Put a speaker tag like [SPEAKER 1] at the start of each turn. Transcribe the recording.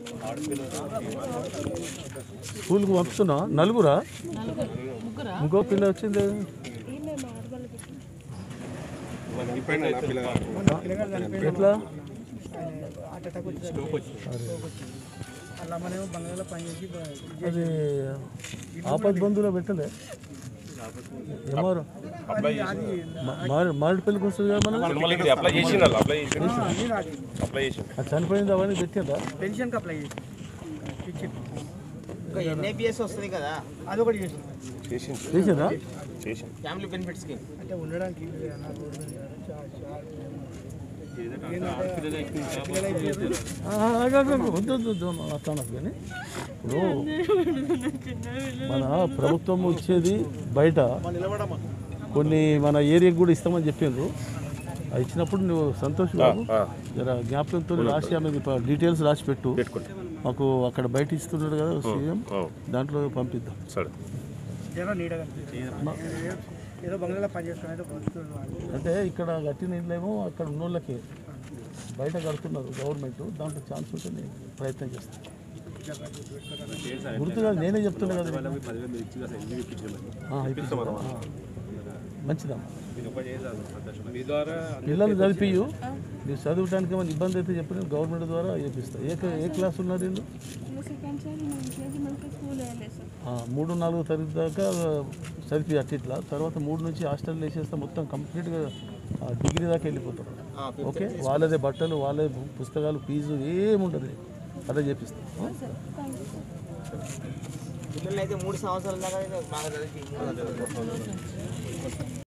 [SPEAKER 1] స్కూల్కి పంపుతున్నా నలుగురా ఇంకో పిల్ల వచ్చింది ఎట్లా అది ఆపద బంధువులో పెట్టలే ఏమారు మారేడుపల్లికి వస్తుంది కదా మనం అది చనిపోయింది అవన్నీ పెట్టిందా
[SPEAKER 2] పెన్షన్కి అప్లై చేసి ఎన్ఐపిఎస్ వస్తుంది కదా అదొకటి
[SPEAKER 1] చేసిందా
[SPEAKER 2] ఫ్యామిలీ బెనిఫిట్ స్కీమ్ అంటే ఉండడానికి
[SPEAKER 1] వద్దు అట్లా కానీ ఇప్పుడు మన ప్రభుత్వం ఇచ్చేది బయట కొన్ని మన ఏరియాకి కూడా ఇస్తామని చెప్పిండ్రు అది ఇచ్చినప్పుడు నువ్వు సంతోషంగా జర జ్ఞాపకంతో రాసి ఆమె డీటెయిల్స్ రాసి పెట్టు మాకు అక్కడ బయట ఇస్తున్నాడు కదా సీఎం దాంట్లో పంపిద్దాం అంటే ఇక్కడ కట్టిన ఇళ్ళేమో అక్కడ ఉన్న వాళ్ళకి బయట కడుతున్నారు గవర్నమెంట్ దాంట్లో ఛాన్స్ ఉంటే నేను ప్రయత్నం చేస్తాను గుర్తుగా నేనే చెప్తున్నా కదా మంచిదమ్మా పిల్లలు చదివియు మీరు చదవడానికి ఏమైనా ఇబ్బంది అయితే చెప్పి నేను గవర్నమెంట్ ద్వారా చేపిస్తాను ఏ క్లాస్ ఉన్నారు వీళ్ళు 3-4 తరగతి దాకా చదివి అట్లా తర్వాత 3 నుంచి హాస్టల్ వేసేస్తే మొత్తం కంప్లీట్గా డిగ్రీ దాకా వెళ్ళిపోతారు ఓకే వాళ్ళదే బట్టలు వాళ్ళే పుస్తకాలు ఫీజు ఏముంటుంది అదే చేపిస్తాం
[SPEAKER 2] పిల్లలు అయితే 3 సంవత్సరాల దాకా బాగా చదివి